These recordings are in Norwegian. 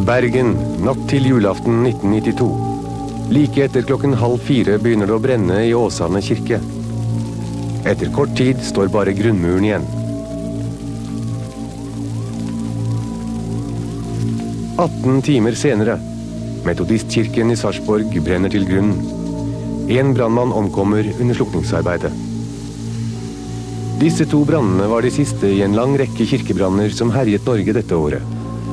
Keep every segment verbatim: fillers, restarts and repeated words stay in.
Bergen, natt til julaften nitten nittito. Like etter klokken halv fire begynner det å brenne i Åsane kirke. Etter kort tid står bare grunnmuren igjen. atten timer senere. Metodistkirken i Sarpsborg brenner til grunnen. En brannmann omkommer under slukningsarbeidet. Disse to brannene var de siste i en lang rekke kirkebranner som herjet Norge dette året.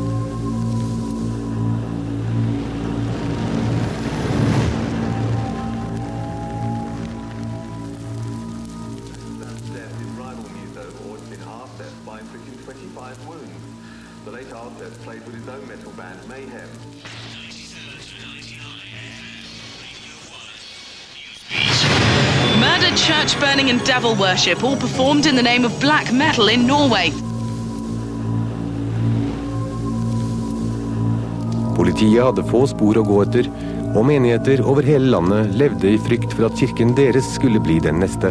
Murder, church burning and devil worship, all performed in the name of black metal in Norway. Politiet hadde få spor å gå etter, og menigheter over hele landet levde i frykt for at kirken deres skulle bli den neste.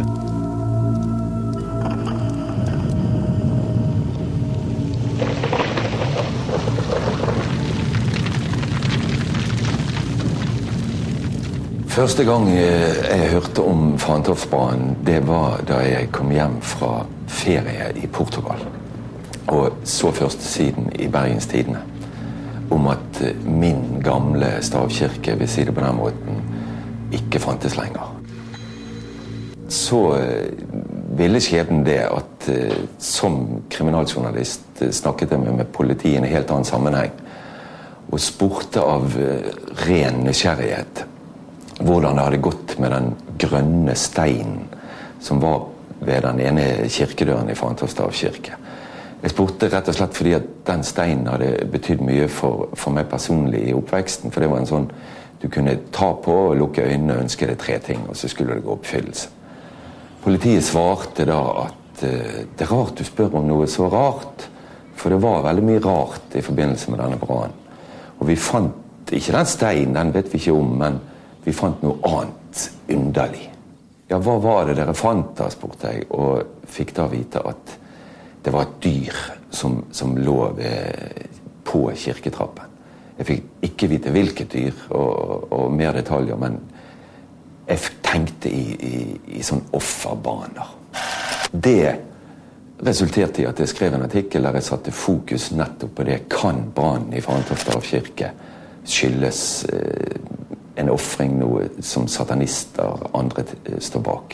Første gang jeg hørte om Fantofsbanen, det var da jeg kom hjem fra ferie i Portugal. Og så første siden i Bergens Tidende om at min gamle stavkirke, vil si det på den måten, ikke fantes lenger. Så ville skjebnen det at som kriminaljournalist snakket jeg med politiet i en helt annen sammenheng, og spurte av ren nysgjerrighet hvordan det hadde gått med den grønne steinen som var ved den ene kirkedøren i Fantofsdal kirke. Jeg spurte rett og slett fordi at den steinen hadde betydd mye for, for meg personlig i oppveksten, for det var en sånn du kunne ta på og lukke øynene og ønske deg tre ting, og så skulle det gå oppfyllelse. Politiet svarte da at uh, det er rart du spør om noe så rart, for det var veldig mye rart i forbindelse med denne brannen. Og vi fant ikke den steinen, den vet vi ikke om, men vi fant noe annet underlig. Ja, hva var det dere fant da, spurte jeg, og fikk da vite at det var et dyr som, som lå ved, på kirketrappen. Jeg fikk ikke vite hvilket dyr og, og mer detaljer, men jeg tenkte i, i, i sånn offerbaner. Det resulterte i at jeg skrev en artikkel der jeg satte fokus nettopp på det. Kan brannen i Fantofsdal kirke skyldes eh, en offring, noe som satanister andre står bak.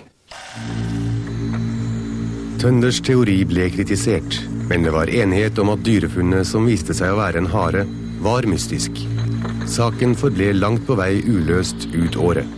Tønders teori ble kritisert, men det var enighet om at dyrefunnet som viste seg å være en hare, var mystisk. Saken forble langt på vei uløst ut året.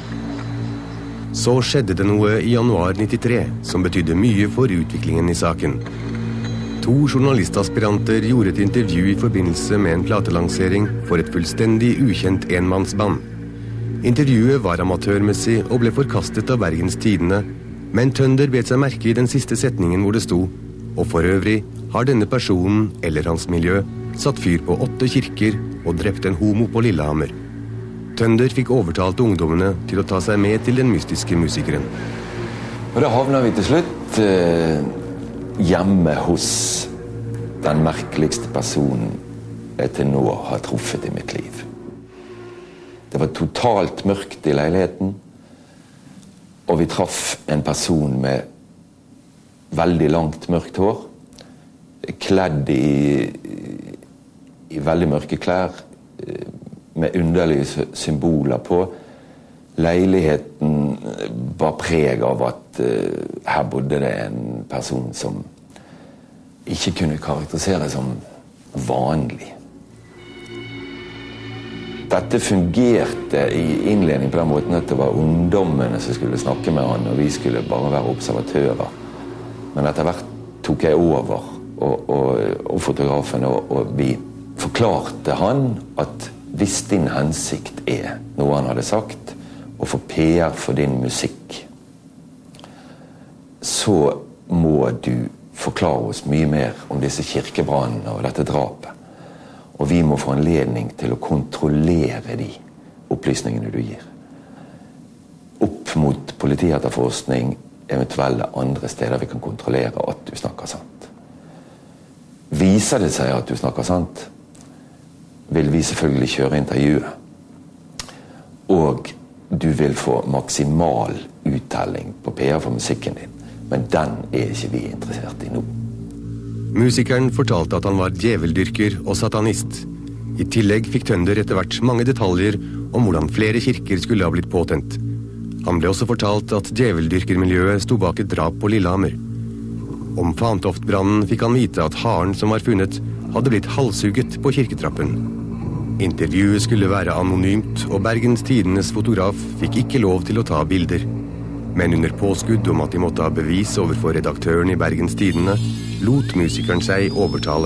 Så skjedde det noe i januar nittitre, som betydde mye for utviklingen i saken. To journalistaspiranter gjorde et intervju i forbindelse med en platelansering for et fullstendig ukjent enmannsband. Intervjuet var amatørmessig og ble forkastet av Bergens Tidende, men Tønder bet seg merke i den siste setningen hvor det sto, og for øvrig har denne personen, eller hans miljø, satt fyr på åtte kirker og drept en homo på Lillehammer. Tønder fikk overtalt ungdommene til å ta seg med til den mystiske musikeren. Og da havner vi til slutt eh, hjemme hos den merkeligste personen jeg til nå har truffet i mitt liv. Det var totalt mørkt i leiligheten, og vi traff en person med veldig langt mørkt hår, kledd i, i veldig mørke klær, med underlige symboler på. Leiligheten var preg av at uh, her bodde det en person som ikke kunne karakteriseres som vanlig. Dette fungerte i innledning på den måten at det var ungdommene som skulle snakke med han, og vi skulle bare være observatører. Men etter hvert tok jeg over, og, og, og fotografen, og, og vi forklarte han at hvis din hensikt er noe han hadde sagt, og få P R for din musikk, så må du forklare oss mye mer om disse kirkebrannene og dette drapet. Og vi må få anledning til å kontrollere de opplysningene du gir. Opp mot politietterforskning, eventuelle andre steder vi kan kontrollere at du snakker sant. Viser det seg at du snakker sant, vil vi selvfølgelig kjøre intervjuet. Og du vil få maksimal uttelling på P R for musikken din. Men den er ikke vi interessert i nå. Musikeren fortalte at han var djeveldyrker og satanist. I tillegg fikk Tønder etter hvert mange detaljer om hvordan flere kirker skulle ha blitt påtent. Han ble også fortalt at djeveldyrkermiljøet sto bak et drap på Lillehammer. Om Fantoftbrannen fikk han vite at haren som var funnet hadde blitt halshugget på kirketrappen. Intervjuet skulle være anonymt, og Bergens Tidendes fotograf fikk ikke lov til å ta bilder. Men under påskudd om at de måtte ha bevis overfor redaktøren i Bergens Tidende, lot musikeren seg overtale.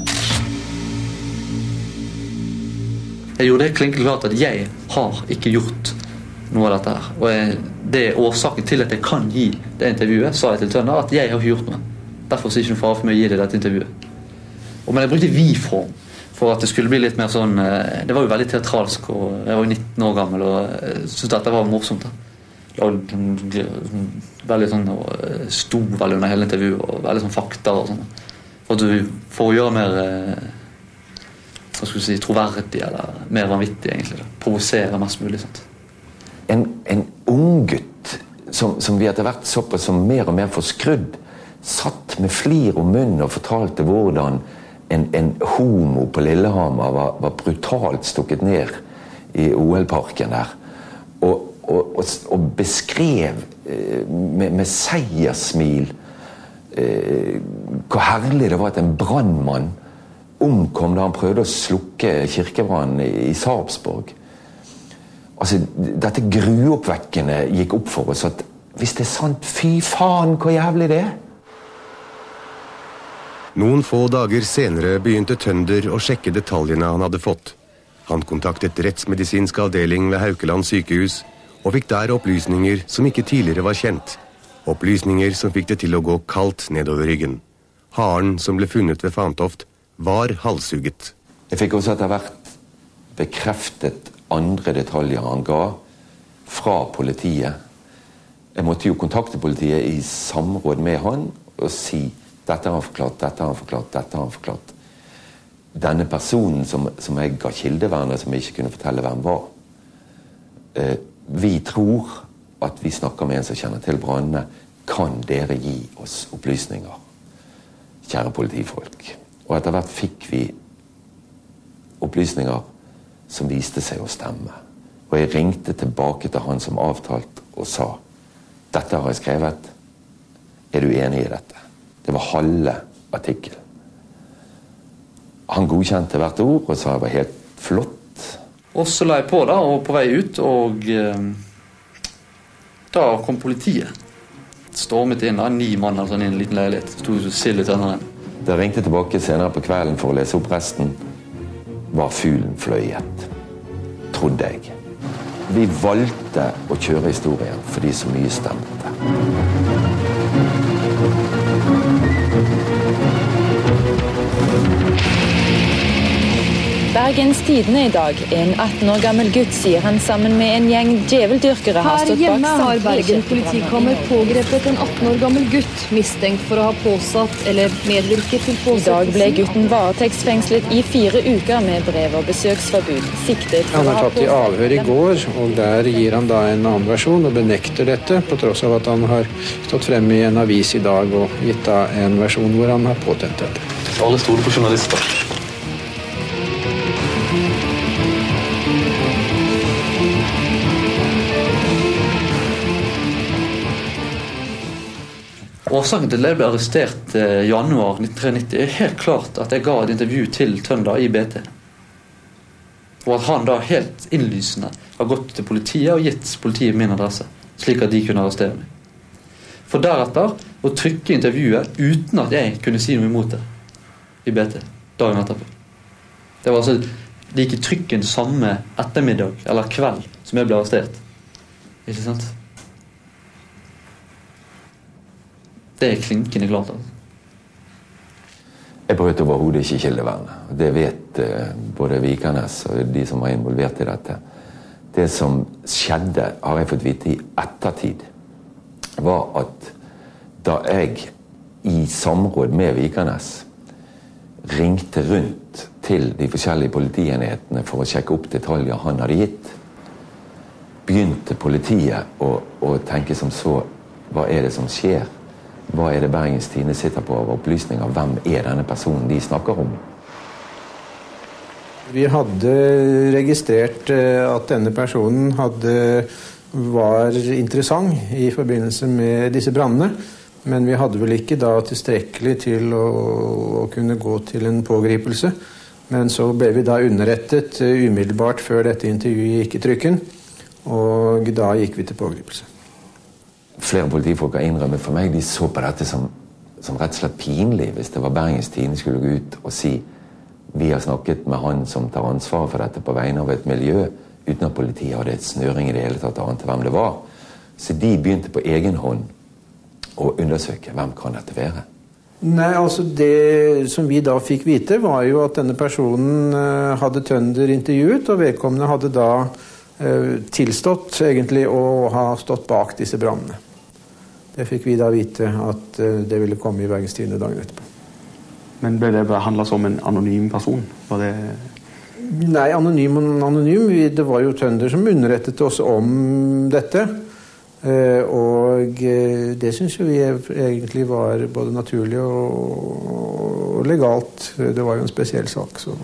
Jeg gjorde det klinkelig klart at jeg har ikke gjort noe av dette her. Og jeg, det er årsaken til at jeg kan gi det intervjuet, sa jeg til Tønder, at jeg har ikke gjort noe. Derfor er det ikke noe fare for meg å gi det dette intervjuet. Og, men jeg brukte vi-form for at det skulle bli litt mer sånn, det var jo veldig teatralsk, og jeg var jo nitten år gammel, og jeg syntes dette var morsomt da. Og veldig sånn, og sto veldig under hele intervjuet, og veldig sånn fakta og sånn. For at du får gjøre mer, hva skal du si, troverdig, eller mer vanvittig egentlig, da. Provosere mest mulig, sånt. En, en ung gutt, som, som vi etter hvert såpass som mer og mer forskrudd, satt med flir om munnen og fortalte hvordan en, en homo på Lillehammer var, var brutalt stukket ned i O L-parken der, og Og, og, og beskrev eh, med, med seiersmil eh, hvor herlig det var at en brandmann omkom da han prøvde å slukke kirkebrannen i, i Sarpsborg. Altså, dette gruoppvekkende gikk opp for oss at hvis det er sant, fy faen, hvor jævlig det er. Noen få dager senere begynte Tønder å sjekke detaljene han hadde fått. Han kontaktet rettsmedisinsk avdeling ved Haukeland sykehus, og fikk der opplysninger som ikke tidligere var kjent. Opplysninger som fikk det til å gå kaldt nedover ryggen. Haren som ble funnet ved Fantoft var halshugget. Jeg fikk også etter hvert bekreftet andre detaljer han ga fra politiet. Jeg måtte jo kontakte politiet i samråd med han og si dette har han forklart, dette har han forklart, dette har han forklart. Denne personen som, som jeg ga kildevernet, som jeg ikke kunne fortelle hvem var, eh, vi tror at vi snakker med en som kjenner til brannene. Kan dere gi oss opplysninger, kjære politifolk? Og etter hvert fikk vi opplysninger som viste seg å stemme. Og jeg ringte tilbake til han som avtalt og sa dette har jeg skrevet. Er du enig i dette? Det var halve artikkel. Han godkjente hvert ord og sa det var helt flott. Og så la jeg på da, og på vei ut, og eh, da kom politiet. Stormet inn da, ni mann altså, i en liten leilighet. Stod stille i tønneren. Da jeg ringte tilbake senere på kvelden for å lese opp resten, var fuglen fløyet. Trodde jeg. Vi valgte å kjøre historien fordi så mye stemte. Bergens Tidende i dag. En atten år gammel gutt sier han sammen med en gjeng djeveldyrkere har stått bak Her hjemme har samtlige Bergen politikammer pågrepet en atten år gammel gutt, mistenkt for å ha påsatt eller medvirket til påsettelsen. I dag ble gutten varetektsfengslet i fire uker med brev- og besøksforbud. Siktet for Han å er ha tatt i avhør i går, og der gir han da en annen versjon og benekter dette, på tross av at han har stått fremme i en avis i dag og gitt da en versjon hvor han har påtent dette. Alle stoler på journalister. Årsaken til at jeg ble arrestert i eh, januar nitten nitti er helt klart at jeg ga et intervju til Tønder i B T. Og at han da helt innlysende har gått til politiet og gitt politiet min adresse, slik at de kunne arrestere meg. For deretter å trykke intervjuet uten at jeg kunne si noe imot det i B T, dagen etterpå. Det var altså like trykken samme ettermiddag eller kveld som jeg ble arrestert. Ikke sant? Det er klinkende klart. Altså. Jeg brøt overhodet ikke kildevernet. Det vet uh, både Vikernes og de som var involvert i dette. Det som skjedde, har jeg fått vite i ettertid, var at da jeg i samråd med Vikernes ringte rundt til de forskjellige politienhetene for å sjekke opp detaljer han hadde gitt, begynte politiet å, å tenke som så, hva er det som skjer? Hva er det Bergens Tidende sitter på av opplysninger? Hvem er denne personen de snakker om? Vi hadde registrert at denne personen hadde, var interessant i forbindelse med disse brandene, men vi hadde vel ikke da tilstrekkelig til å, å kunne gå til en pågripelse. Men så ble vi da underrettet umiddelbart før dette intervjuet gikk i trykken, og da gikk vi til pågripelse. Flere politifolk har innrømmet for meg, de så på dette som, som rett og slett pinlig hvis det var Bergens Tidende skulle gå ut og si vi har snakket med han som tar ansvar for dette på vegne av et miljø, uten at politiet hadde et snøring i det hele tatt annet hvem det var. Så de begynte på egen hånd å undersøke hvem kan dette være. Nei, altså det som vi da fikk vite var jo at denne personen hadde Tønder intervjuet, og vedkommende hadde da eh, tilstått egentlig å ha stått bak disse brandene. Det fikk vi da vite at eh, det ville komme i Bergens Tidende dagen etterpå. Men ble det behandlet som en anonym person? Var det... Nei, anonym og anonym. Det var jo Tønder som underrettet oss om dette. Og det synes jo vi egentlig var både naturlig og legalt. Det var jo en spesiell sak. Så.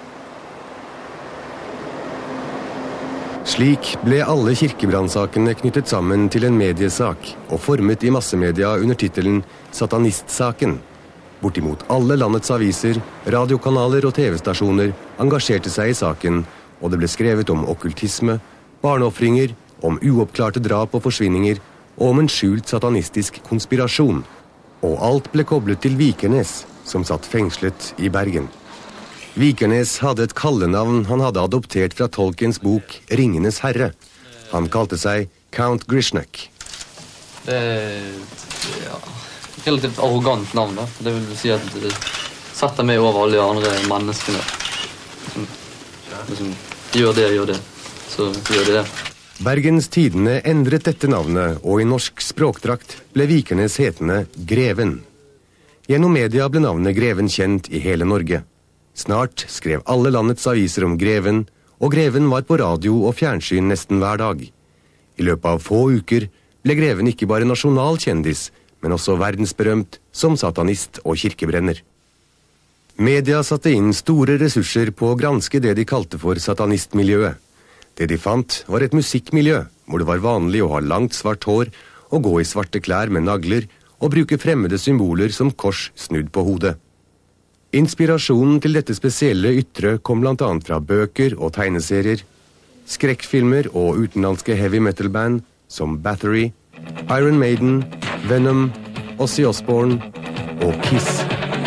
Slik ble alle kirkebrannssakene knyttet sammen til en mediesak og formet i massemedia under titelen Satanistsaken. Bortimot alle landets aviser, radiokanaler og tv-stasjoner engasjerte seg i saken, og det ble skrevet om okkultisme, barneoffringer, om uoppklarte drap og forsvinninger, og om en skjult satanistisk konspirasjon. Og alt ble koblet til Vikernes, som satt fengslet i Bergen. Vikernes hadde et kallenavn han hadde adoptert fra Tolkiens bok Ringenes herre. Han kalte seg Count Grishnak. Det er ja, et relativt arrogant navn, da. Det vil si at det setter meg over alle de andre menneskene. Som, som gjør det, gjør det. Så gjør det det. Bergens Tidende endret dette navnet, og i norsk språkdrakt ble Vikernes hetende Greven. Gjennom media ble navnet Greven kjent i hele Norge. Snart skrev alle landets aviser om Greven, og Greven var på radio og fjernsyn nesten hver dag. I løpet av få uker ble Greven ikke bare nasjonal kjendis, men også verdensberømt som satanist og kirkebrenner. Media satte inn store ressurser på å granske det de kalte for satanistmiljøet. Det de fant var et musikkmiljø, hvor det var vanlig å ha langt svart hår, og gå i svarte klær med nagler, og bruke fremmede symboler som kors snudd på hodet. Inspirasjonen til dette spesielle ytre kom blant annet fra bøker og tegneserier, skrekkfilmer og utenlandske heavy metal band som Bathory, Iron Maiden, Venom, Ozzy Osbourne og Kiss.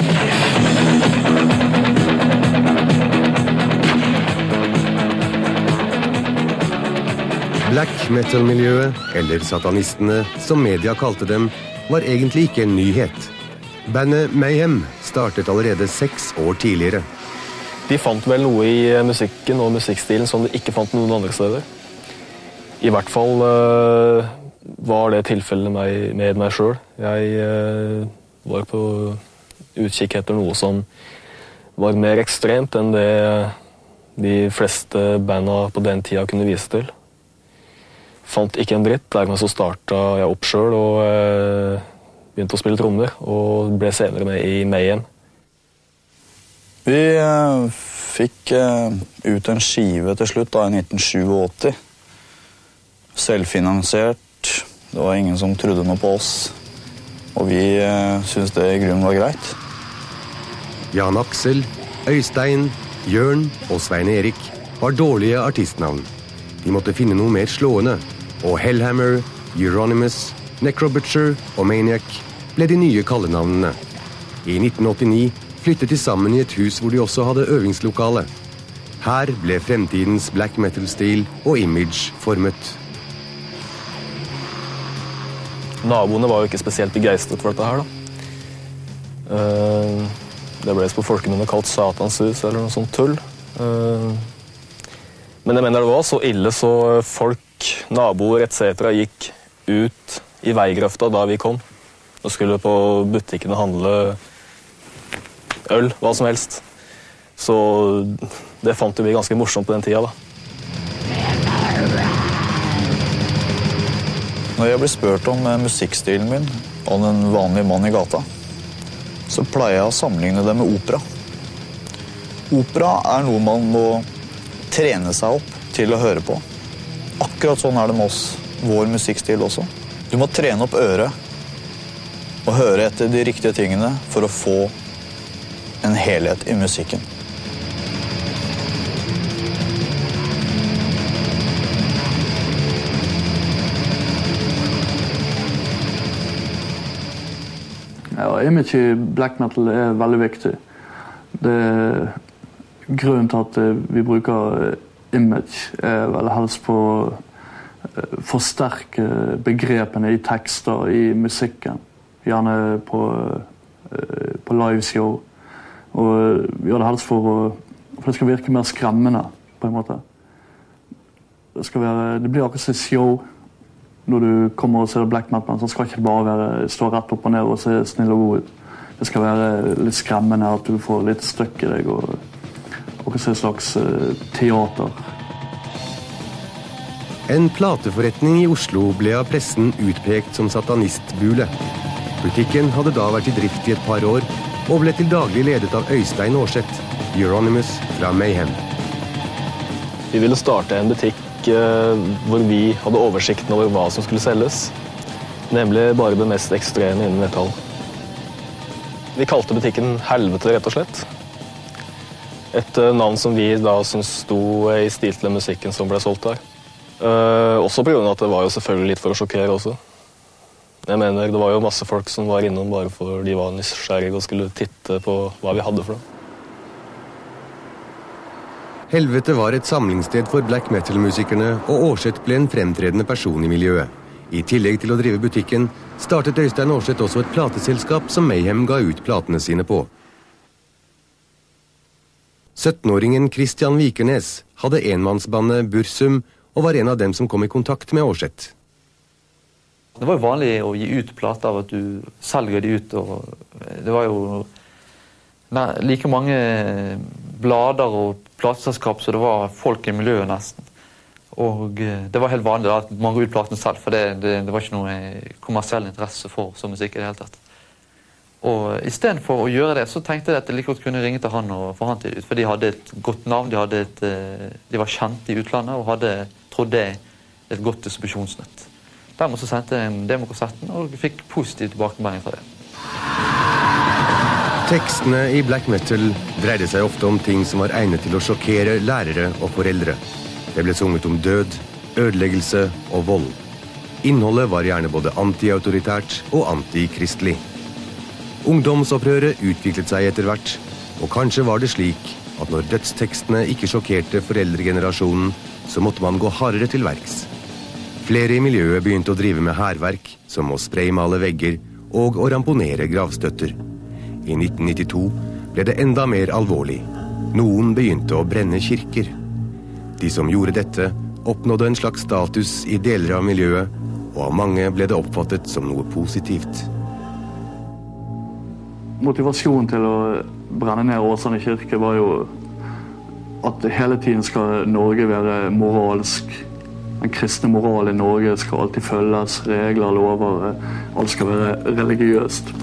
Black metal-miljøet, eller satanistene, som media kalte dem, var egentlig ikke en nyhet. Bandet Mayhem startet allerede seks år tidligere. De fant vel noe i musikken og musikkstilen som de ikke fant noen andre steder. I hvert fall uh, var det tilfellet med, med meg selv. Jeg uh, var på utkikk etter noe som var mer ekstremt enn det de fleste bandene på den tida kunne vise til. Fant ikke en dritt, dermed så startet jeg opp selv og uh, begynte å spille trommer, og ble senere med i Mayhem. Vi uh, fikk uh, ut en skive til slutt da, i nitten åttisju. Selvfinansiert. Det var ingen som trodde noe på oss. Og vi uh, syntes det i grunnen var greit. Jan Aksel, Øystein, Jørn og Svein Erik var dårlige artistnavn. De måtte finne noe mer slående, og Hellhammer, Euronymous, Necrobutcher og Maniac ble de nye kallenavnene. I nitten åttini flyttet de sammen i et hus hvor de også hadde øvingslokale. Her ble fremtidens black metal-stil og image formet. Naboene var jo ikke spesielt begeistret for dette her, da. Det ble på folkemunne kalt Satans hus eller noe sånt tull. Men jeg mener det var så ille så folk, naboer et cetera gikk ut i veigrøfta da vi kom. Og skulle på butikken og handle øl, hva som helst. Så det fant vi ganske morsomt på den tida, da. Når jeg blir spurt om musikkstilen min av den vanlige mann i gata, så pleier jeg å sammenligne det med opera. Opera er noe man må trene seg opp til å høre på. Akkurat sånn er det med oss, vår musikkstil også. Du må trene opp øret og høre etter de riktige tingene for å få en helhet i musikken. Ja, image i black metal er veldig viktig. Det er grunnen til at vi bruker image er vel helst på å forsterke begrepene i tekster, i musikken. Gjerne på, på liveshow. Og gjør det helst for, å, for det skal virke mer skremmende, på en måte. Det, skal være, det blir akkurat som et show. Når du kommer og ser black metal, så skal ikke det bare være, stå rett opp og ned og se snill og god ut. Det skal være litt skremmende, at du får litt støkk i deg, og, og se et slags uh, teater. En plateforretning i Oslo ble av pressen utpekt som satanistbule. Butikken hadde da vært i drift i et par år, og ble til daglig ledet av Øystein Aarseth, Euronymous fra Mayhem. Vi ville starte en butikk hvor vi hadde oversikten over hva som skulle selges, nemlig bare det mest ekstreme innen metall. Vi kalte butikken Helvete, rett og slett. Et navn som vi da som sto i stil til musikken som ble solgt der. Uh, også på grunn av at det var jo selvfølgelig litt for å sjokkere også. Jeg mener, det var jo masse folk som var innom bare for de var nysgjerrige og skulle titte på hva vi hadde for dem. Helvete var et samlingssted for black metal-musikerne, og Aarseth ble en fremtredende person i miljøet. I tillegg til å drive butikken, startet Øystein Aarseth også et plateselskap som Mayhem ga ut platene sine på. syttenåringen Varg Vikernes hadde enmannsbandet Bursum, og var en av dem som kom i kontakt med Aarseth. Det var jo vanlig å gi ut plater av at du selger de ut, og det var jo like mange blader og plateselskap, så det var folk i miljøet nesten. Og det var helt vanlig at man går ut platene selv, for det, det, det var ikke noe kommersiell interesse for som musikk i det hele tatt. Og i stedet for å gjøre det, så tenkte jeg at jeg like godt kunne ringe til han og få han til ut, for de hadde et godt navn, de, hadde et, de var kjent i utlandet og hadde, trodde jeg, et godt distribusjonsnett. Dermed så sendte jeg en demokassetten og fikk positiv tilbakemelding fra det. Tekstene i black metal dreide seg ofte om ting som var egnet til å sjokkere lærere og foreldre. Det ble sunget om død, ødeleggelse og vold. Innholdet var gjerne både anti-autoritært og anti-kristelig. Ungdomsopprøret utviklet seg etter hvert, og kanskje var det slik at når dødstekstene ikke sjokkerte foreldregenerasjonen, så måtte man gå hardere til verks. Flere i miljøet begynte å drive med hærverk, som å spraymale vegger og å ramponere gravstøtter. I nitten nittito ble det enda mer alvorlig. Noen begynte å brenne kirker. De som gjorde dette, oppnådde en slags status i deler av miljøet, og av mange ble det oppfattet som noe positivt. Motivasjonen til å brenne ned Åsane kirke var jo at hele tiden skal Norge være moralsk. Den kristne moral i Norge skal alltid følges, regler, lover, alt skal være religiøst.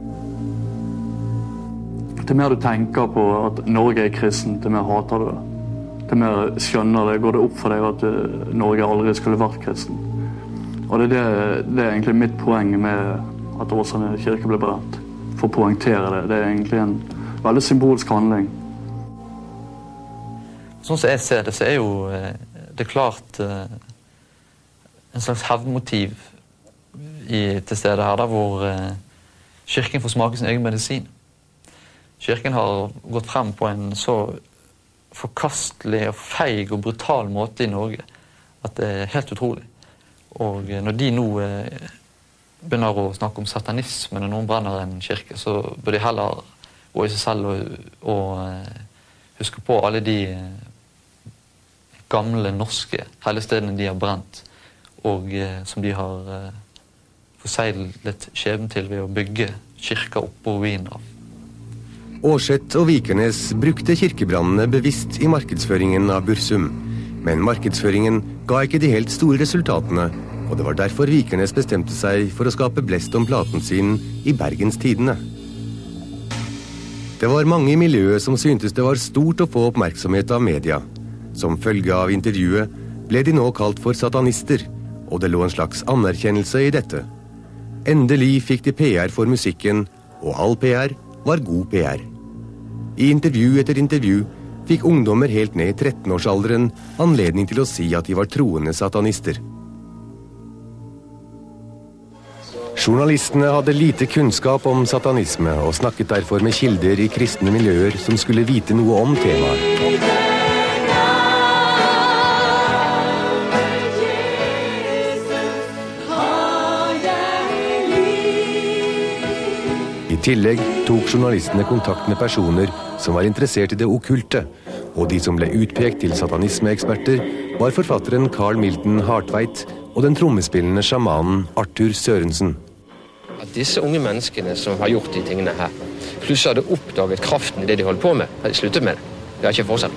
Til mer du tenker på at Norge er kristen, til mer hater du det. Til mer skjønner det, går det opp for deg at Norge aldri skulle vært kristen. Og det er, det, det er egentlig mitt poeng med at Åsane kirke ble brent. For å poengtere det. Det er egentlig en veldig symbolsk handling. Sånn som jeg ser det, så er jo det klart en slags hevnmotiv i, til stedet her, da, hvor kirken får smake sin egen medisin. Kirken har gått frem på en så forkastelig og feig og brutal måte i Norge at det er helt utrolig. Og når de nå eh, begynner å snakke om satanisme når noen brenner en kirke, så bør de heller gå i seg selv og, og eh, huske på alle de eh, gamle norske helligstedene de har brent, og eh, som de har eh, forseglet skjebnen til ved å bygge kirker oppå ruiner av. Aarseth og Vikernes brukte kirkebrannene bevisst i markedsføringen av Bursum, men markedsføringen ga ikke de helt store resultatene, og det var derfor Vikernes bestemte seg for å skape blest om platen sin i Bergens Tidende. Det var mange i miljøet som syntes det var stort å få oppmerksomhet av media. Som følge av intervjuet ble de nå kalt for satanister, og det lå en slags anerkjennelse i dette. Endelig fikk de P R for musikken, og all P R var god P R. I intervju etter intervju fikk ungdommer helt ned i trettenårsalderen anledning til å si at de var troende satanister. Journalistene hadde lite kunnskap om satanisme og snakket derfor med kilder i kristne miljøer som skulle vite noe om temaet. I tillegg tok journalistene kontakt med personer som var interessert i det okkulte, og de som ble utpekt til satanismeeksperter var forfatteren Carl Milton Hartveit og den trommespillende sjamanen Arthur Sørensen. At disse unge menneskene som har gjort de tingene her, plutselig hadde oppdaget kraften i det de holdt på med, hadde sluttet med det. Det har ikke fortsatt.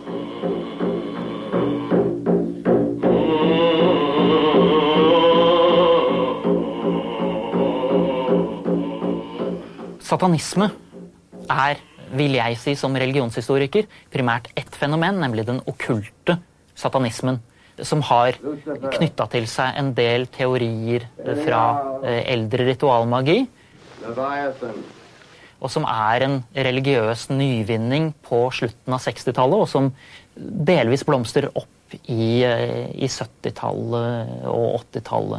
Satanisme er, vil jeg si som religionshistoriker, primært ett fenomen, nemlig den okkulte satanismen, som har knyttet til seg en del teorier fra eldre ritualmagi, og som er en religiøs nyvinning på slutten av sekstitallet, og som delvis blomstrer opp i, i syttitallet og åttitallet.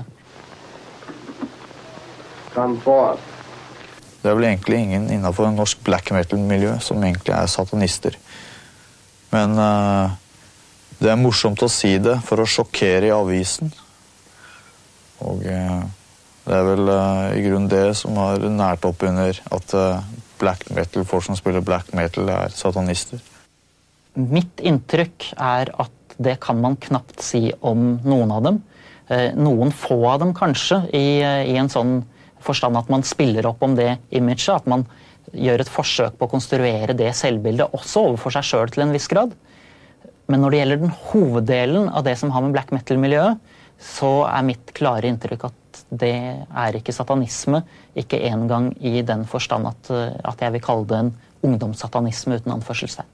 Det er vel egentlig ingen innenfor norsk black metal-miljø som egentlig er satanister. Men uh, det er morsomt å si det for å sjokkere i avisen. Og uh, det er vel uh, i grunn det som har nært opp under at uh, black metal, folk som spiller black metal, er satanister. Mitt inntrykk er at det kan man knapt si om noen av dem. Uh, noen få av dem kanskje, i, i en sånn forstand at man spiller opp om det imaget, at man gjør et forsøk på å konstruere det selvbildet også overfor seg selv til en viss grad. Men når det gjelder den hoveddelen av det som har med black metal-miljøet, så er mitt klare inntrykk at det er ikke satanisme, ikke engang i den forstand at, at jeg vil kalle det en ungdomssatanisme uten anførselstegn.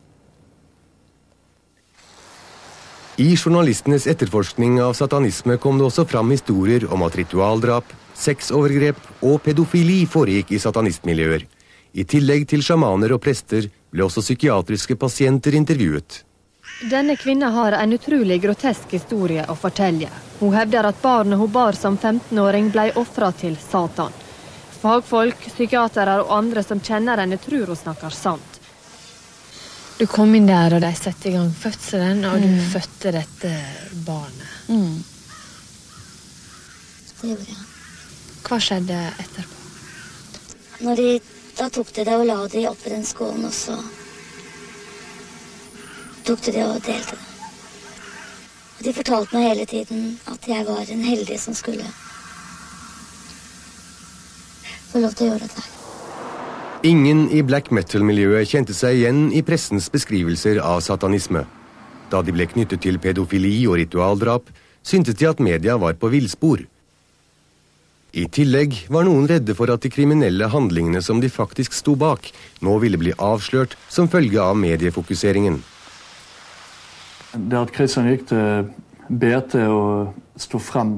I journalistenes etterforskning av satanisme kom det også fram historier om at ritualdrap, sexovergrep og pedofili foregikk i satanistmiljøer. I tillegg til sjamaner og prester ble også psykiatriske pasienter intervjuet. Denne kvinnen har en utrolig grotesk historie å fortelle. Hun hevder at barnet hun bar som femtenåring ble offret til Satan. Fagfolk, psykiatere og andre som kjenner henne tror hun snakker sant. Du kom inn der, og de sette i gang fødselen, og mm. du fødte dette barnet. Mm. Det gjorde jeg. Hva skjedde etterpå? Når de, da tok de det og la de oppi den skålen, og så tok de det og delte det. Og de fortalte meg hele tiden at jeg var en heldig som skulle få lov til å gjøre det der. Ingen i black metal-miljøet kjente seg igjen i pressens beskrivelser av satanisme. Da de ble knyttet til pedofili og ritualdrap, syntes de at media var på villspor. I tillegg var noen redde for at de kriminelle handlingene som de faktisk sto bak, nå ville bli avslørt som følge av mediefokuseringen. Det at Kristian gikk til B T og stod frem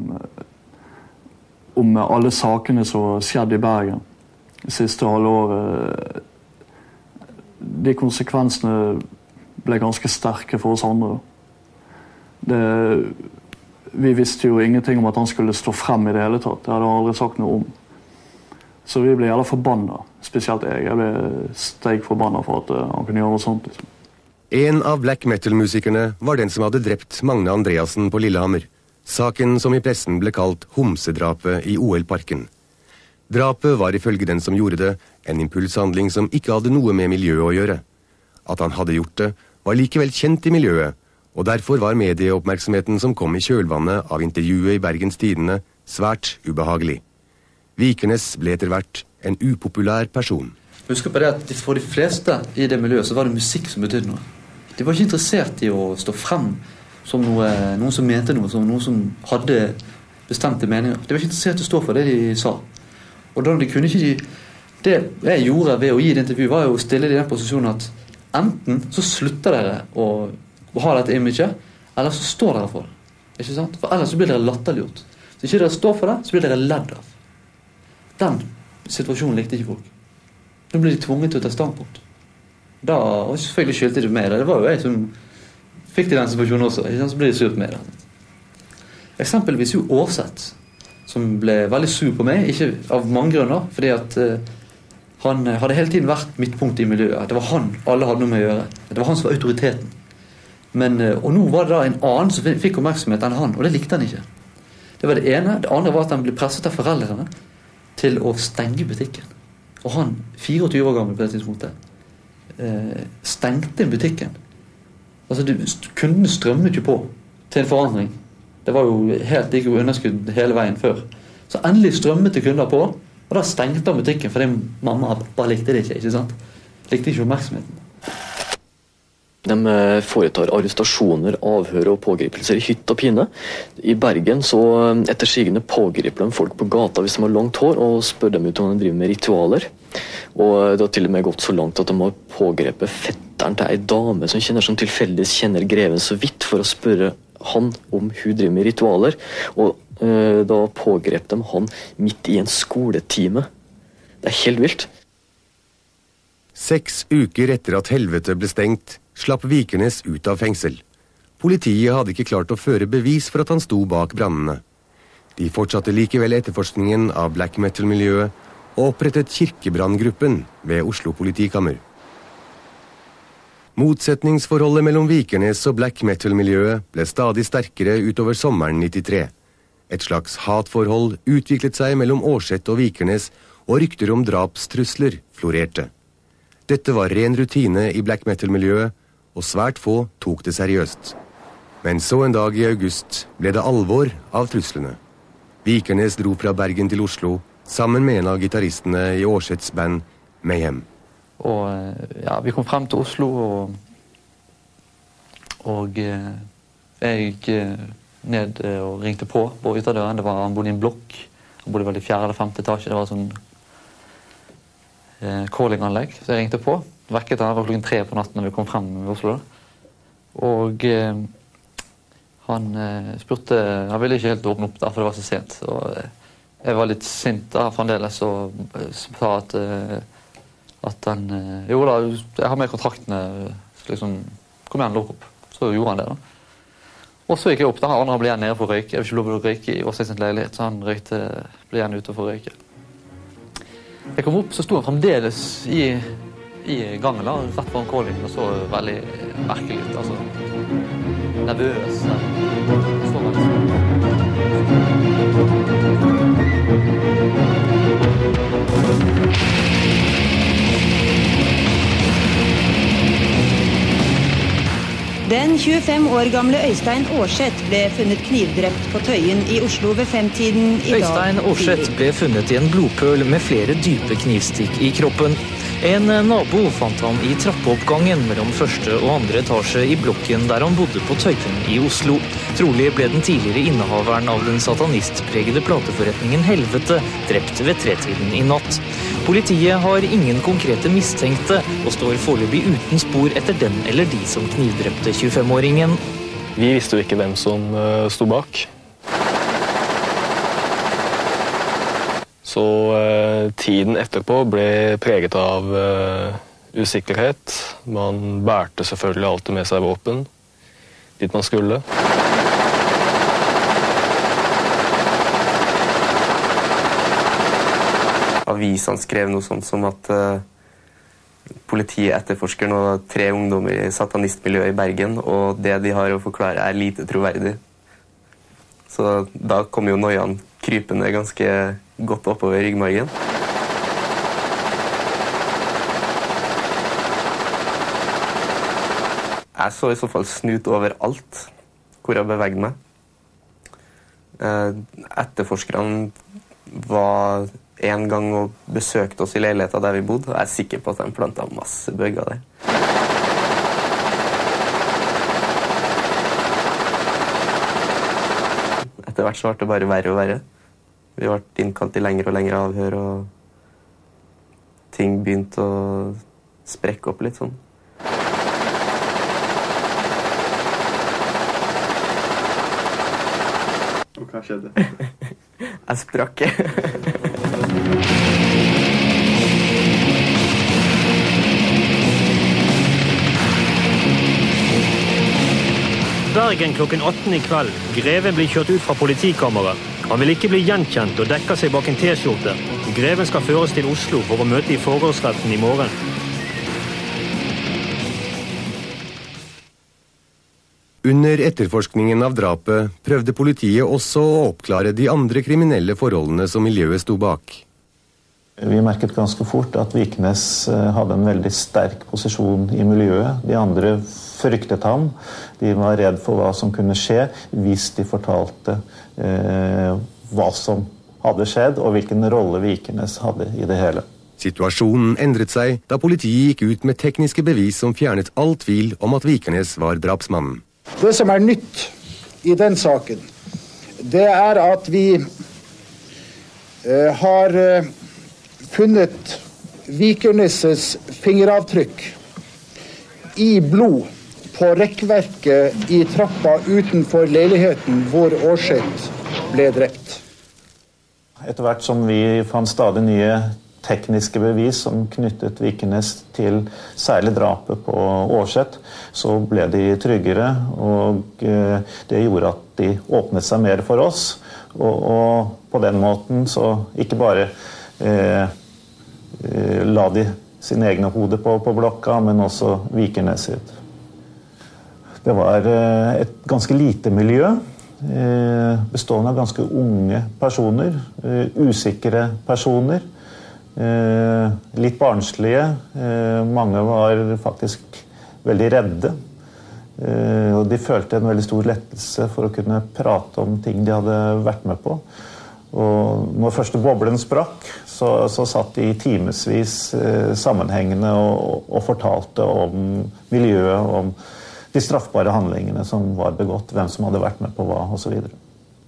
om alle sakene som skjedde i Bergen siste halvåret, de konsekvensene ble ganske sterke for oss andre. Det, vi visste jo ingenting om at han skulle stå frem i det hele tatt. Det hadde han aldri sagt noe om. Så vi ble jævla forbanna, spesielt jeg. Jeg ble steik forbanna for at han kunne gjøre noe sånt. Liksom. En av black metal-musikerne var den som hadde drept Magne Andreassen på Lillehammer. Saken som i pressen ble kalt homsedrapet i O L-parken. Drapet var ifølge den som gjorde det, en impulshandling som ikke hadde noe med miljøet å gjøre. At han hadde gjort det, var likevel kjent i miljøet, og derfor var medieoppmerksomheten som kom i kjølvannet av intervjuet i Bergens Tidende svært ubehagelig. Vikernes ble etter hvert en upopulær person. Husk på det at for de fleste i det miljøet så var det musikk som betydde noe. De var ikke interessert i å stå frem som noe, noen som mente noe, som noen som hadde bestemte meninger. De var ikke interessert i å stå for det de sa. Og da de kunne ikke... Det jeg gjorde ved å gi det intervju var jo å stille det i den posisjonen at enten så slutter dere å, å ha dette imaget, eller så står dere for det. Ikke sant? For ellers så blir dere latterliggjort. Så ikke dere står for det, så blir dere ledd av. Den situasjonen likte ikke folk. Nå ble de tvunget til å ta standpunkt. Da, og selvfølgelig skyldte de med det. Det var jo jeg som fikk til den situasjonen også. Ikke sant? Så ble de surt med det. Eksempelvis jo Årsett, som ble veldig sur på meg, ikke av mange grunner, fordi at uh, han hadde hele tiden vært midtpunkt i miljøet. Det var han alle hadde noe med å gjøre. Det var han som var autoriteten. Men, uh, og nå var det da en annen som fikk oppmerksomhet enn han, og det likte han ikke. Det var det ene. Det andre var at han ble presset av foreldrene til å stenge butikken. Og han, fireogtyve år gammel på det tidspunktet, uh, stengte butikken. Altså, det, kundene strømmet jo på til en forandring. Det var jo helt ikke underskudd hele veien før. Så endelig strømmet til kunder på, og da stengte han butikken, fordi mamma bare likte det ikke, ikke sant? Likte ikke oppmerksomheten. De foretar arrestasjoner, avhør og pågripelser i hytt og pine. I Bergen så etter sigende pågriper de folk på gata hvis de har langt hår, og spør dem ut om de driver med ritualer. Og det har til og med gått så langt at de har pågrepet fetteren til en dame som kjenner som tilfeldigvis kjenner greven så vidt for å spørre han om hun driver med ritualer, og øh, da pågrep de han midt i en skoletime. Det er helt vilt. Seks uker etter at helvete ble stengt, slapp Vikernes ut av fengsel. Politiet hadde ikke klart å føre bevis for at han sto bak brannene. De fortsatte likevel etterforskningen av black metal-miljøet og opprettet kirkebranngruppen ved Oslo politikammer. Motsetningsforholdet mellom Vikernes og black metal-miljøet ble stadig sterkere utover sommeren nittitre. Et slags hatforhold utviklet seg mellom Aarseth og Vikernes, og rykter om drapstrusler florerte. Dette var ren rutine i black metal-miljøet, og svært få tok det seriøst. Men så en dag i august ble det alvor av truslene. Vikernes dro fra Bergen til Oslo, sammen med en av gitaristene i Aarseths band Mayhem. Og ja, vi kom frem til Oslo, og, og eh, jeg gikk ned og ringte på på ytterdøren. Det var, han bodde i en blokk. Han bodde vel i fjerde eller femte etasje. Det var sånn eh, calling-anlegg. Så jeg ringte på. Vekket han, det var klokken tre på natten når vi kom frem i Oslo. Og eh, han eh, spurte, han ville ikke helt åpne opp der, for det var så sent. Og eh, jeg var litt sint da, fremdeles, og sa at eh, at han, jo da, jeg har med kontraktene, liksom, kom igjen, lukk opp. Så gjorde han det da. Og så gikk jeg opp da, andre ble igjen nede for å røyke. Jeg vil ikke lov til å røyke i Årseths leilighet, så han røykte, ble igjen ute for å røyke. Jeg kom opp, så stod han fremdeles i, i gangen da, rett foran calling, og så veldig merkelig ut, altså, nervøs. Så veldig Den tjuefem år gamle Øystein Aarseth ble funnet knivdrept på Tøyen i Oslo ved femtiden i dag. Øystein Aarseth ble funnet i en blodpøl med flere dype knivstikk i kroppen. En nabo fant ham i trappeoppgangen mellom første og andre etasje i blokken der han bodde på Tøyen i Oslo. Trolig ble den tidligere innehaveren av den satanistpregede plateforretningen Helvete drept ved tretiden i natt. Politiet har ingen konkrete mistenkte, og står foreløpig uten spor etter den eller de som knivdrepte tjuefem-åringen. Vi visste jo ikke hvem som uh, sto bak. Så uh, tiden etterpå ble preget av uh, usikkerhet. Man bærte selvfølgelig alltid med seg våpen dit man skulle. Avisene skrev noe sånt som at uh, politiet etterforsker nå tre ungdommer i satanistmiljøet i Bergen, og det de har å forklare er lite troverdig. Så da kom jo noiaen krypende ganske godt oppover ryggmargen. Jeg så i så fall snut over alt hvor jeg beveget meg. Uh, etterforskerne var en gang og besøkte oss i leiligheten der vi bodde, og jeg er sikker på at de plantet masse bøgger der. Etter hvert så ble det bare verre og verre. Vi ble innkalt til lengre og lengre avhør, og ting begynte å sprekke opp litt sånn. Og hva skjedde? Jeg sprakk. Bergen klokken atten i kveld. Greven blir kjørt ut fra politikammeret. Han vil ikke bli gjenkjent og dekker seg bak en T-skjorte. Greven skal føres til Oslo for å møte i forhørsretten i morgen. Under etterforskningen av drapet prøvde politiet også å oppklare de andre kriminelle forholdene som miljøet sto bak. Vi merket ganske fort at Vikernes hadde en veldig sterk posisjon i miljøet. De andre fryktet ham. De var redd for hva som kunne skje hvis de fortalte eh, hva som hadde skjedd, og hvilken rolle Vikernes hadde i det hele. Situasjonen endret seg da politiet gikk ut med tekniske bevis som fjernet all tvil om at Vikernes var drapsmannen. Det som er nytt i den saken, det er at vi eh, har eh, funnet Vikernes' fingeravtrykk i blod på rekkverket i trappa utenfor leiligheten hvor Aarseth ble drept. Etter hvert som vi fant stadig nye tekniske bevis som knyttet Vikernes til særlig drapet på Aarseth, så ble de tryggere, og det gjorde at de åpnet seg mer for oss. Og, og på den måten så ikke bare eh, la de sine egne hoder på, på blokka, men også Vikernes sitt. Det var eh, et ganske lite miljø, eh, bestående av ganske unge personer, eh, usikre personer, Eh, litt barnslige. Eh, mange var faktisk veldig redde. Eh, og de følte en veldig stor lettelse for å kunne prate om ting de hadde vært med på. Og når første boblen sprakk, så, så satt de timesvis eh, sammenhengende og, og fortalte om miljøet, om de straffbare handlingene som var begått, hvem som hadde vært med på hva, og så videre.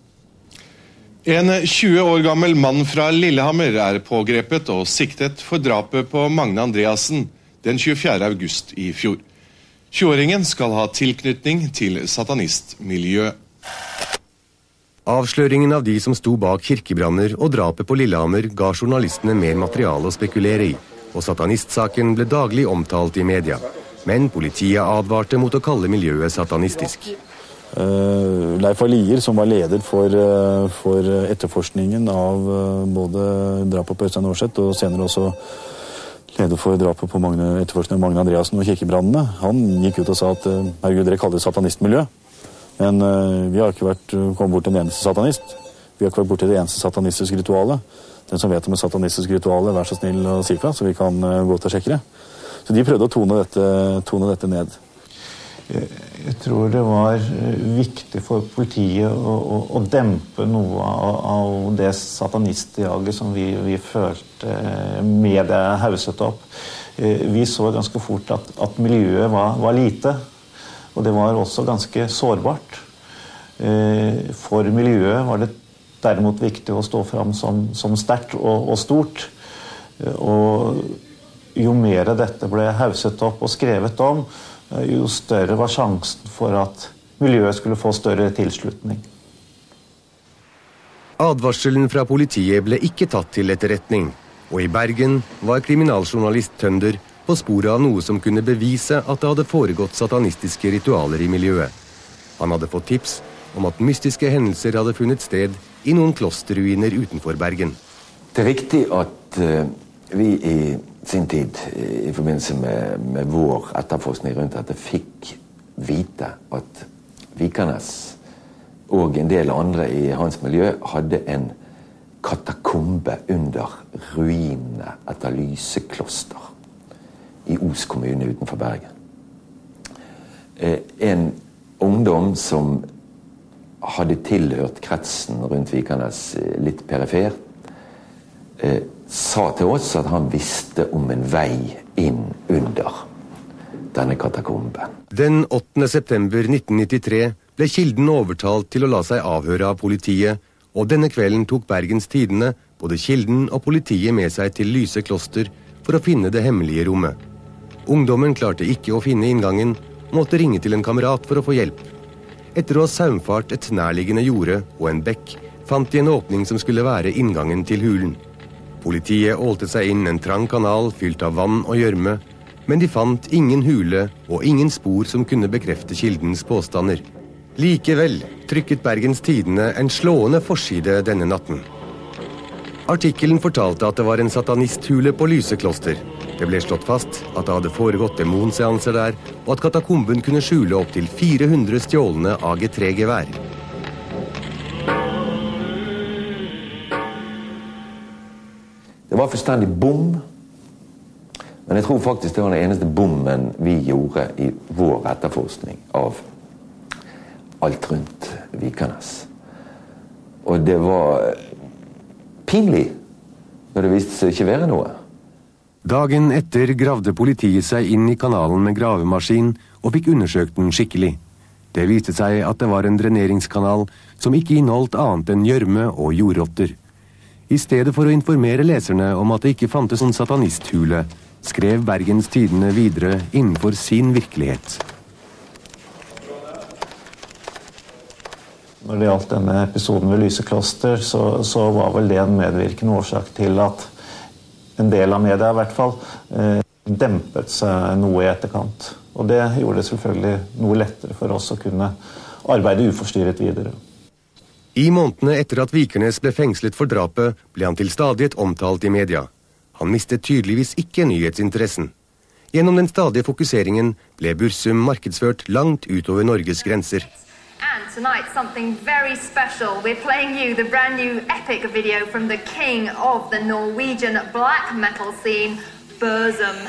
En tjue år gammel mann fra Lillehammer er pågrepet og siktet for drapet på Magne Andreassen den tjuefjerde august i fjor. tjueåringen skal ha tilknytning til satanistmiljøet. Avsløringen av de som sto bak kirkebranner og drapet på Lillehammer ga journalistene mer materiale å spekulere i, og satanistsaken ble daglig omtalt i media. Men politiet advarte mot å kalle miljøet satanistisk. Uh, Leif Alier, som var leder for, uh, for etterforskningen av uh, både drapet på Øystein Aarseth og senere også leder for drapet på Magne, etterforskningen av Magne Andreassen og kirkebrannene, han gikk ut og sa at uh, herregud, dere kaller det satanistmiljø, men uh, vi har ikke vært, uh, kommet bort til en eneste satanist. Vi har ikke vært bort til det eneste satanistiske ritualet. Den som vet om et satanistisk ritualet, vær så snill å si fra, så vi kan uh, gå til å sjekke det. Så de prøvde å tone dette, tone dette ned. Jeg tror det var viktig for politiet å, å, å dempe noe av, av det satanistjaget som vi, vi følte med det hauset opp. Vi så ganske fort at, at miljøet var, var lite, og det var også ganske sårbart. For miljøet var det derimot viktig å stå fram som, som sterkt og, og stort. Og jo mer dette ble hauset opp og skrevet om, jo større var sjansen for at miljøet skulle få større tilslutning. Advarselen fra politiet ble ikke tatt til etterretning, og i Bergen var kriminaljournalist Tønder på sporet av noe som kunne bevise at det hadde foregått satanistiske ritualer i miljøet. Han hadde fått tips om at mystiske hendelser hadde funnet sted i noen klosterruiner utenfor Bergen. Det er riktig at uh, vi i sin tid, i forbindelse med, med vår etterforskning rundt dette, fikk vite at Vikernes og en del andre i hans miljø hadde en katakombe under ruinene etter Lysekloster i Os kommune utenfor Bergen. En ungdom som hadde tilhørt kretsen rundt Vikernes litt perifert, sa til oss at han visste om en vei inn under denne katakomben. Den åttende september nitten nittitre ble kilden overtalt til å la seg avhøre av politiet, og denne kvelden tok Bergens Tidende både kilden og politiet med seg til Lyse kloster for å finne det hemmelige rommet. Ungdommen klarte ikke å finne inngangen, måtte ringe til en kamerat for å få hjelp. Etter å ha saumfart et nærliggende jorde og en bekk, fant de en åpning som skulle være inngangen til hulen. Politiet ålte seg inn en trang kanal fylt av vann og gjørme, men de fant ingen hule og ingen spor som kunne bekrefte kildens påstander. Likevel trykket Bergens Tidende en slående forside denne natten. Artikkelen fortalte at det var en satanisthule på Lyse kloster. Det ble slått fast at det hadde foregått demonseanser der, og at katakomben kunne skjule opp til fire hundre stjålne A G tre gevær. Det var fullstendig bom, men jeg tror faktisk det var den eneste bommen vi gjorde i vår etterforskning av alt rundt Vikernes. Og det var pinlig når det viste seg ikke være noe. Dagen etter gravde politiet seg inn i kanalen med gravemaskin og fikk undersøkt den skikkelig. Det viste seg at det var en dreneringskanal som ikke inneholdt annet enn gjørme og jordrotter. I stedet for å informere leserne om at det ikke fantes en satanisthule, skrev Bergens Tidende videre innenfor sin virkelighet. Når det gjaldt denne episoden ved Lyse kloster, så, så var vel det en medvirkende årsak til at en del av media i hvert fall eh, dempet seg noe i etterkant. Og det gjorde det selvfølgelig noe lettere for oss å kunne arbeide uforstyrret videre. I månedene etter at Vikernes ble fengslet for drapet, ble han til stadighet omtalt i media. Han mistet tydeligvis ikke nyhetsinteressen. Gjennom den stadige fokuseringen ble Bursum markedsført langt utover Norges grenser. And tonight, something very special. We're playing you the brand new epic video from the king of the Norwegian black metal scene, Bergen.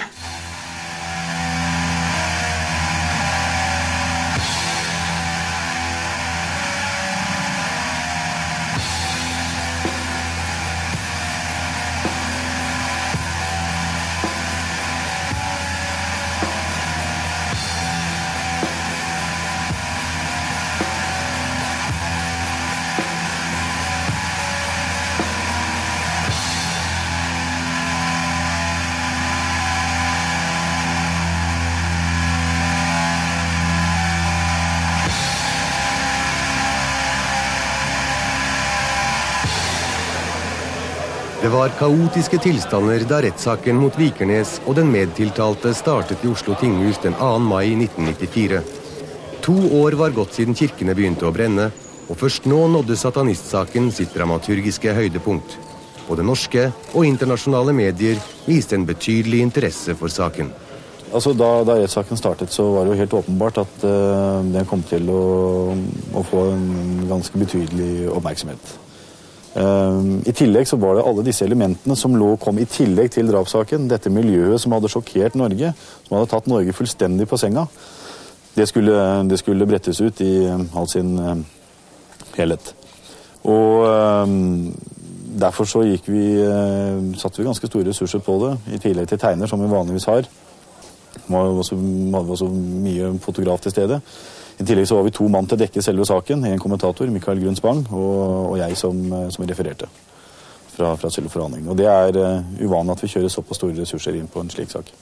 Det var kaotiske tilstander da rettssaken mot Vikernes og den medtiltalte startet i Oslo tinghus den andre mai nitten nittifire. To år var gått siden kirkene begynte å brenne, og først nå nådde satanistsaken sitt dramaturgiske høydepunkt. Både norske og internasjonale medier viste en betydelig interesse for saken. Altså, da, da rettssaken startet, så var det jo helt åpenbart at uh, den kom til å, å få en ganske betydelig oppmerksomhet. Uh, I tillegg så var det alle disse elementene som lå, kom i tillegg til drapssaken. Dette miljøet som hadde sjokkert Norge, som hadde tatt Norge fullstendig på senga. Det skulle, det skulle brettes ut i uh, all sin uh, helhet. Og uh, derfor så gikk vi, uh, satte vi ganske store ressurser på det, i tillegg til tegner som vi vanligvis har. Det var også, hadde også mye fotograf til stede. I tillegg så var vi to mann til å dekke selve saken, en kommentator, Mikael Grunn Spang, og, og jeg som, som refererte fra, fra selve forhandlingen. Og det er uh, uvanlig at vi kjører såpass store ressurser inn på en slik sak.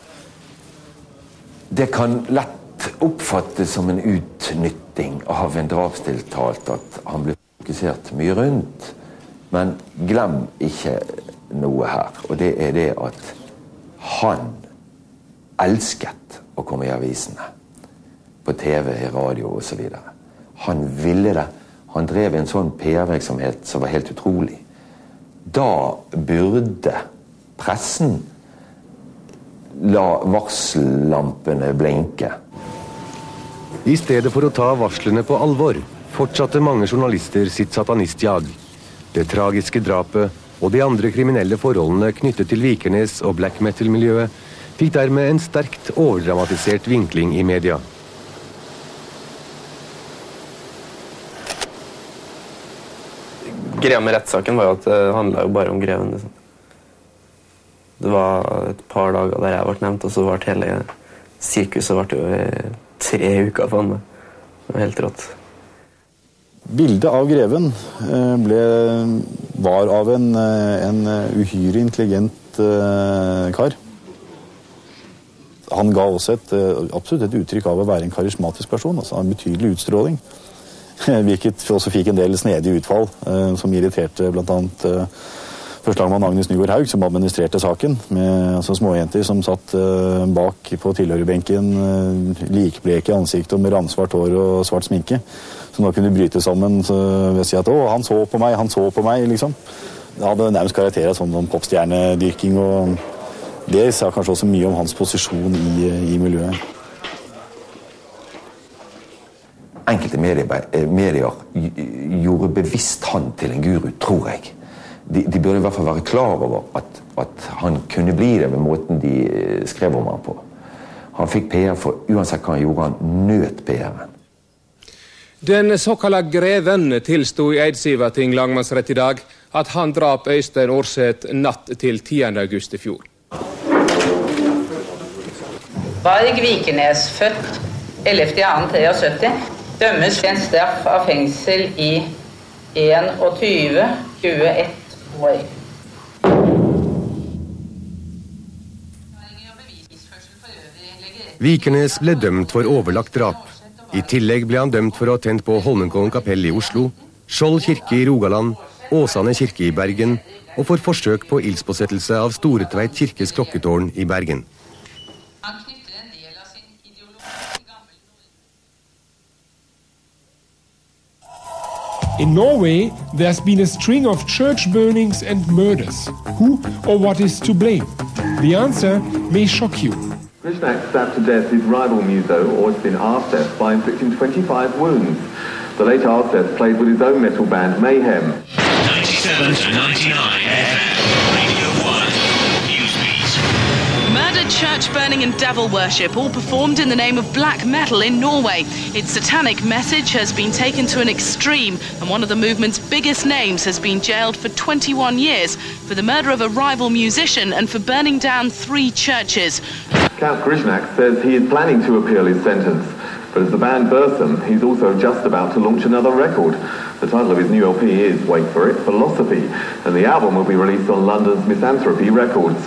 Det kan lett oppfattes som en utnytting av en drapstiltalt at han ble fokusert mye rundt. Men glem ikke noe her, og det er det at han elsket å komme i avisene. På T V, i radio og så videre. Han ville det. Han drev en sånn P R-virksomhet som var helt utrolig. Da burde pressen la varsellampene blinke. I stedet for å ta varslene på alvor, fortsatte mange journalister sitt satanistjag. Det tragiske drapet og de andre kriminelle forholdene knyttet til Vikernes og black metal-miljøet fikk dermed en sterkt overdramatisert vinkling i media. Greia med rettssaken var jo at det handlet jo bare om greven. Liksom. Det var et par dager der jeg ble nevnt, og så ble hele sirkuset ble jo i tre uker for meg. Det var helt rått. Bildet av greven ble, var av en, en uhyre intelligent kar. Han ga også et, absolutt et uttrykk av å være en karismatisk person, altså en betydelig utstråling. Hvilket også fikk en del snedige utfall, som irriterte blant annet førstelagmann Agnes Nygaard Haug, som administrerte saken, med altså, småjenter som satt bak på tilhørerbenken, likbleke i ansiktet og med randsvart hår og svart sminke, som da kunne bryte sammen ved å si at «Å, han så på meg, han så på meg», liksom. Det hadde nærmest karakter av sånn om popstjernedyrking, og det sa kanskje også mye om hans posisjon i, i miljøet. Enkelte medier, medier gjorde bevisst han til en guru, tror jeg. De, de burde i hvert fall være klar over at, at han kunne bli det med måten de skrev om han på. Han fikk P R for uansett hva han gjorde, han nøt P R-en. Den såkalla greven tilstod i Eidsivating lagmannsrett i dag at han drap Øystein Aarseth natt til tiende august i fjor. Varg Vikernes, født ellevte januar syttitre, dømmes til en straff av fengsel i tjueen, tjueett år. Vikernes ble dømt for overlagt drap. I tillegg ble han dømt for å ha tent på Holmenkollen kapell i Oslo, Skjold kirke i Rogaland, Åsane kirke i Bergen og for forsøk på ildspåsettelse av Storetveit kirkes klokketårn i Bergen. In Norway, there's been a string of church burnings and murders. Who or what is to blame? The answer may shock you. Krishnak stabbed to death his rival muso, Øystein Aarseth, by inflicting twenty-five wounds. The late Aarseth played with his own metal band, Mayhem. ninety-seven to ninety-nine F M, Radio one, Newsbeat. Murder, church burning and devil worship, all performed in the name of black metal in Norway. Its satanic message has been taken to an extreme, and one of the movement's biggest names has been jailed for twenty-one years for the murder of a rival musician and for burning down three churches. Count Krishnak says he is planning to appeal his sentence, but as the band Bergen, he's also just about to launch another record. The title of his new L P is, wait for it, Philosophy, and the album will be released on London's Misanthropy Records.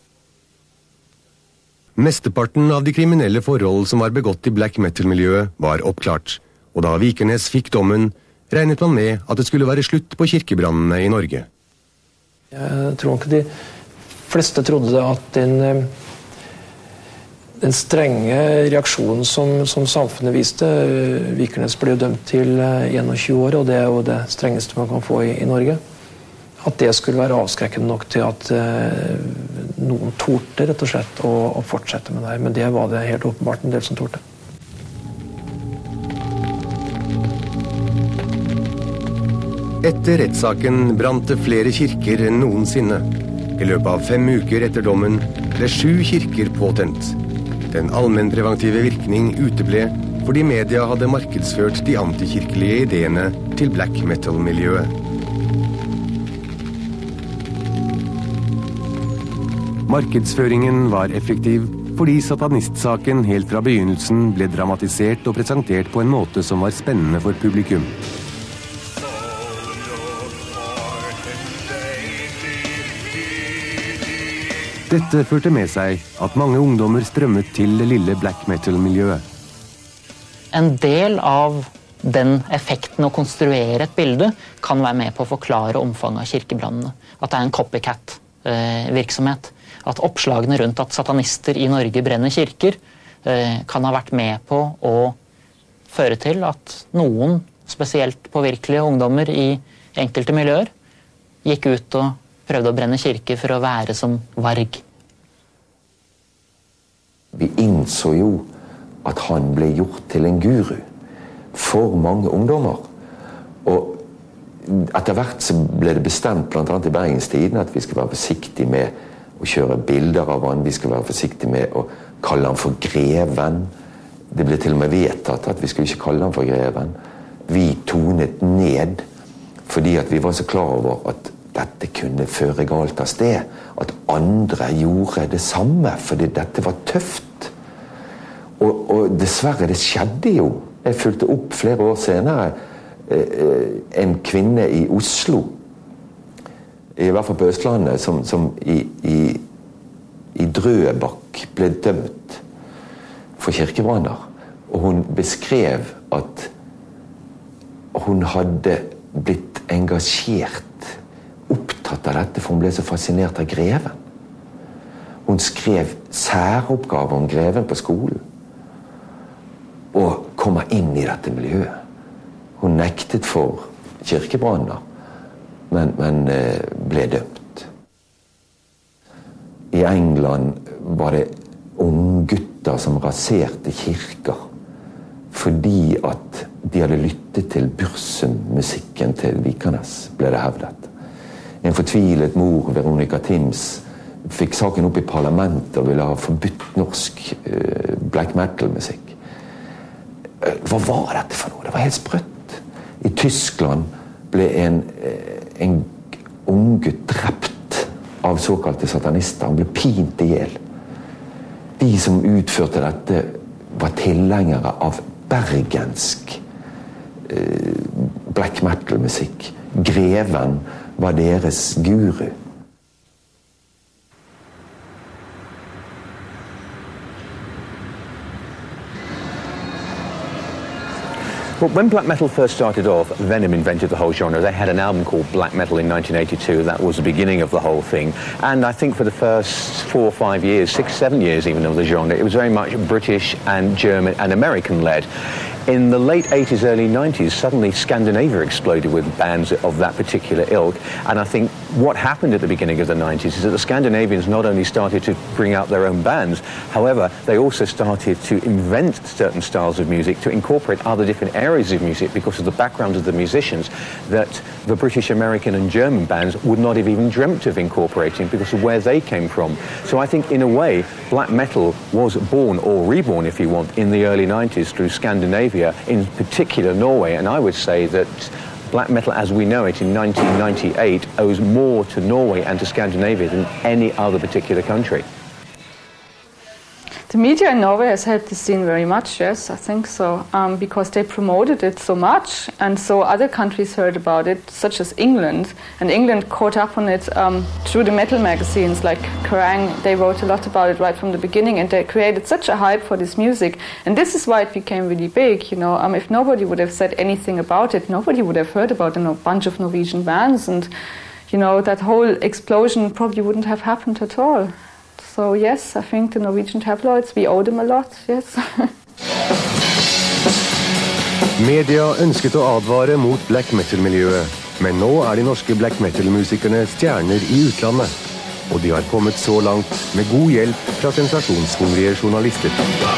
Mesteparten av de kriminelle forhold som var begått i black metal-miljøet var oppklart, og da Vikernes fikk dommen, regnet man med at det skulle være slutt på kirkebrannene i Norge. Jeg tror ikke de fleste trodde at den, den strenge reaksjonen som, som samfunnet viste, Vikernes ble dømt til tjueen år, og det er jo det strengeste man kan få i, i Norge. At det skulle være avskrekkende nok til at eh, noen torde rett og slett å, å fortsette med det her. Men det var det helt åpenbart en del som torde. Etter rettssaken brant det flere kirker enn noensinne. I løpet av fem uker etter dommen ble sju kirker påtent. Den allmennpreventive virkning uteble fordi media hadde markedsført de antikirkelige ideene til black metal-miljøet. Markedsføringen var effektiv fordi satanistsaken helt fra begynnelsen ble dramatisert og presentert på en måte som var spennende for publikum. Dette førte med seg at mange ungdommer strømmet til det lille black metal-miljøet. En del av den effekten å konstruere et bilde kan være med på å forklare omfanget av kirkebrannene. At det er en copycat-virksomhet. At oppslagene rundt at satanister i Norge brenner kirker eh, kan ha vært med på å føre til at noen, spesielt påvirkelige ungdommer i enkelte miljøer, gikk ut og prøvde å brenne kirker for å være som Varg. Vi innså jo at han ble gjort til en guru for mange ungdommer. Og etter hvert så ble det bestemt, blant annet i Bergens Tidende, at vi skulle være forsiktige med å kjøre bilder av han, vi skulle være forsiktige med å kalle han for greven. Det ble til og med vedtatt at vi skulle ikke kalle han for greven. Vi tonet ned, fordi at vi var så klar over at dette kunne føre galt av sted. At andre gjorde det samme, fordi dette var tøft. Og, og dessverre, det skjedde jo. Jeg fulgte opp flere år senere eh, en kvinne i Oslo, i hvert fall på Østlandet, som, som i, i, i Drøbak ble dømt for kirkebranner. Og hun beskrev at hun hadde blitt engasjert, opptatt av dette, for hun ble så fascinert av greven. Hun skrev særoppgaver om greven på skolen, og kommer inn i dette miljøet. Hun nektet for kirkebranner, men, men ble dømt. I England var det unggutter som raserte kirker, fordi at de hadde lyttet til Bursum-musikken til Vikernes, ble det hevdet. En fortvilet mor, Veronica Timms, fikk saken opp i parlamentet og ville ha forbudt norsk uh, black metal-musikk. Uh, hva var dette for noe? Det var helt sprøtt. I Tyskland ble en, uh, en unggutt drept av såkalte satanister. Han ble pint i hjel. De som utførte dette var tilhengere av bergensk eh, black metal-musikk. Greven var deres guru. Well, when black metal first started off, Venom invented the whole genre. They had an album called Black Metal in nineteen eighty-two. That was the beginning of the whole thing. And I think for the first four or five years, six, seven years even of the genre, it was very much British and German and American-led. In the late eighties, early nineties, suddenly Scandinavia exploded with bands of that particular ilk. And I think what happened at the beginning of the nineties is that the Scandinavians not only started to bring out their own bands, however, they also started to invent certain styles of music, to incorporate other different areas of music because of the background of the musicians that the British, American and German bands would not have even dreamt of incorporating because of where they came from. So I think in a way, black metal was born, or reborn if you want, in the early nineties through Scandinavia, in particular Norway, and I would say that black metal as we know it in nineteen ninety-eight owes more to Norway and to Scandinavia than any other particular country. The media in Norway has helped the scene very much, yes, I think so, um, because they promoted it so much, and so other countries heard about it, such as England, and England caught up on it um, through the metal magazines like Kerrang. They wrote a lot about it right from the beginning, and they created such a hype for this music, and this is why it became really big, you know. Um, if nobody would have said anything about it, nobody would have heard about it, a bunch of Norwegian bands, and, you know, that whole explosion probably wouldn't have happened at all. So yes, I think the Norwegian tabloids, we owe them a lot, yes. Media ønsket å advare mot black metal-miljøet, men nå er de norske black metal-musikerne stjerner i utlandet, og de har kommet så langt med god hjelp fra sensasjonshungrige journalister.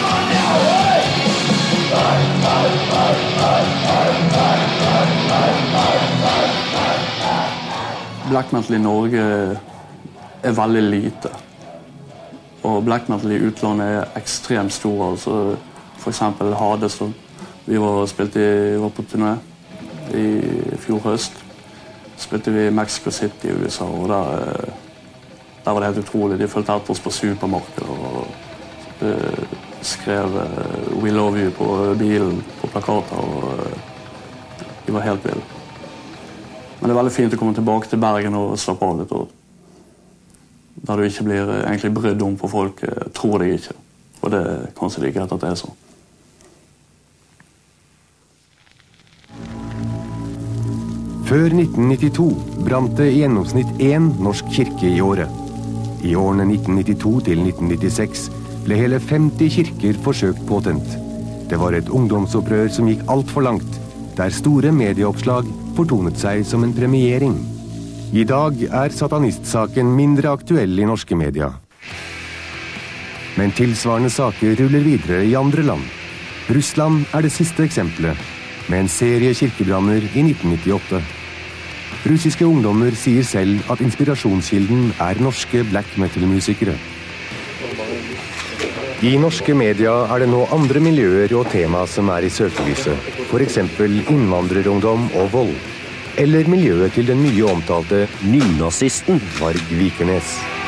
Black metal i Norge er veldig lite. Og black metal i utlandet er ekstremt store, altså for eksempel Hades. Vi var, spilte i, var på turné i fjor høst. Spilte vi i Mexico City i U S A, og der, der var det helt utrolig. De følte etter oss på supermarkedet og uh, skrev uh, We love you på bilen, på plakater, og uh, de var helt vilde. Men det er veldig fint å komme tilbake til Bergen og slappe av litt, og der du ikke blir egentlig brydd om, for folk tror deg ikke. Og det er kanskje like greit at det er sånn. Før nitten nittito brant det i gjennomsnitt én norsk kirke i året. I årene nitten nittito til nitten nittiseks ble hele femti kirker forsøkt påtent. Det var et ungdomsopprør som gikk alt for langt, der store medieoppslag fortonet seg som en premiering. I dag er satanistsaken mindre aktuell i norske media. Men tilsvarende saker ruller videre i andre land. Russland er det siste eksempelet, med en serie kirkebranner i nitten nittiåtte. Russiske ungdommer sier selv at inspirasjonskilden er norske black metal-musikere. I norske media er det nå andre miljøer og tema som er i søkelyset, for eksempel innvandrerungdom og vold. eller miljøet til den mye omtalte nynazisten Varg Vikernes.